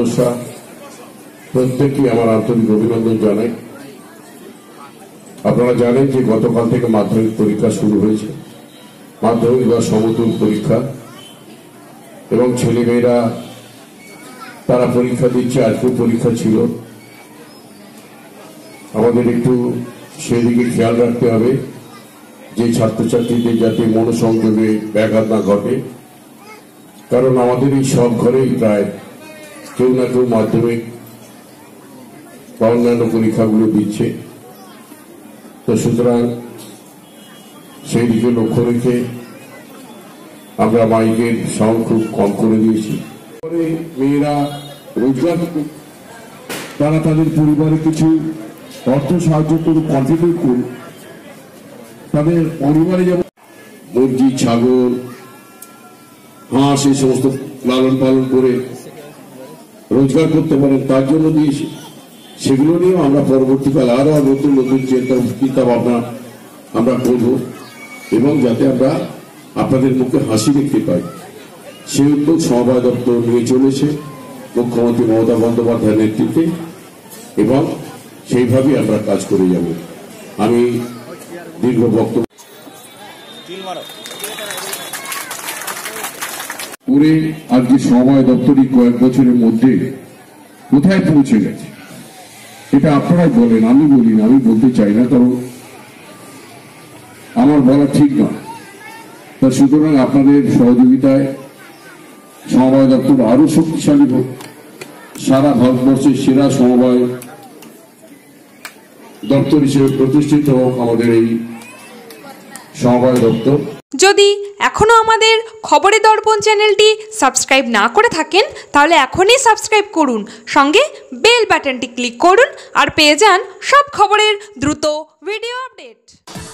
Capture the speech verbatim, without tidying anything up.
সদস্য প্রত্যেককে আমার আন্তরিক অভিনন্দন জানাই। আপনারা জানেন যে গতকাল থেকে মাধ্যমিক পরীক্ষা শুরু হয়েছে, মাধ্যমিক বা সমতুল পরীক্ষা, এবং ছেলেমেয়েরা তারা পরীক্ষা দিচ্ছে। আজকেও পরীক্ষা ছিল, আমাদের একটু সেদিকে খেয়াল রাখতে হবে যে ছাত্রছাত্রীদের যাতে মনোসংযোগে ব্যাঘাত না ঘটে, কারণ আমাদের এই সব ঘরেই প্রায় কেউ না কেউ মাধ্যমিক বা অন্যান্য পরীক্ষাগুলো দিচ্ছে। তো সুতরাং সেই দিকে লক্ষ্য রেখে আমরা মাইকের সাউন্ড খুব কম করে দিয়েছি। মেয়েরা রোজগার, তারা তাদের পরিবারে কিছু অর্থ সাহায্য করে কন্ট্রিবিউট করে তাদের পরিবারে যেমন মুরগি, ছাগল, হাঁস এই সমস্ত লালন পালন করে রোজগার করতে পারেন, তার জন্য দিয়েছি। সেগুলো নিয়েও আমরা পরবর্তীকালে আরো নতুন নতুন চিন্তা ভাবনা আমরা করব, এবং যাতে আমরা আপনাদের মুখে হাসি দেখতে পাই সেই উদ্যোগ সমবায় দপ্তর নিয়ে চলেছে মুখ্যমন্ত্রী মমতা বন্দ্যোপাধ্যায়ের নেতৃত্বে, এবং সেইভাবেই আমরা কাজ করে যাব। আমি দীর্ঘ বক্তব্য করে আজকে সমবায় দপ্তরই কয়েক বছরের মধ্যে কোথায় পৌঁছে গেছে এটা আপনারাই বলেন, আমি বলি না, আমি বলতে চাই না, কারণ আমার বলা ঠিক নয়। তা সুতরাং আপনাদের সহযোগিতায় সমবায় দপ্তর আরো শক্তিশালী হোক, সারা ভারতবর্ষের সেরা সমবায় দপ্তর হিসেবে প্রতিষ্ঠিত হোক আমাদের এই সমবায় দপ্তর। যদি এখনো আমাদের খবরের দর্পণ চ্যানেলটি সাবস্ক্রাইব না করে থাকেন তাহলে এখনই সাবস্ক্রাইব করুন, সঙ্গে বেল বাটনটি ক্লিক করুন আর পেয়ে যান সব খবরের দ্রুত ভিডিও আপডেট।